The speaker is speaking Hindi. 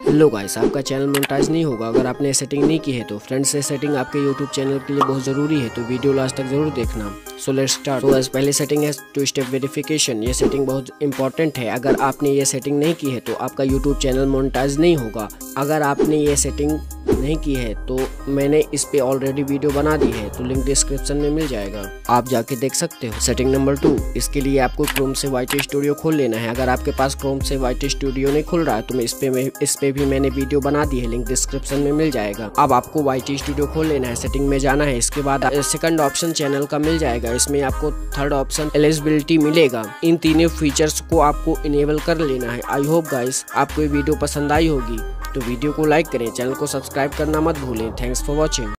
हेलो गाइस, आपका चैनल मोनेटाइज नहीं होगा अगर आपने सेटिंग नहीं की है तो फ्रेंड्स ये सेटिंग आपके यूट्यूब चैनल के लिए बहुत ज़रूरी है, तो वीडियो लास्ट तक जरूर देखना। So let's start. तो पहली सेटिंग है 2 स्टेप वेरिफिकेशन। ये सेटिंग बहुत इंपॉर्टेंट है। अगर आपने ये सेटिंग नहीं की है तो आपका यूट्यूब चैनल मोनेटाइज नहीं होगा। अगर आपने ये सेटिंग नहीं की है तो मैंने इस पे ऑलरेडी वीडियो बना दी है, तो लिंक डिस्क्रिप्शन में मिल जाएगा, आप जाके देख सकते हो। सेटिंग नंबर 2, इसके लिए आपको क्रोम से YT स्टूडियो खोल लेना है। अगर आपके पास क्रोम से YT स्टूडियो नहीं खुल रहा है तो इस पे भी मैंने वीडियो बना दी है, लिंक डिस्क्रिप्शन में मिल जाएगा। अब आपको YT स्टूडियो खोल लेना है, सेटिंग में जाना है। इसके बाद सेकंड ऑप्शन चैनल का मिल जाएगा, इसमें आपको थर्ड ऑप्शन एलिजिबिलिटी मिलेगा। इन तीनों फीचर्स को आपको इनेबल कर लेना है। आई होप गाइस आपको ये वीडियो पसंद आई होगी, तो वीडियो को लाइक करें, चैनल को सब्सक्राइब करना मत भूलें। Thanks for watching.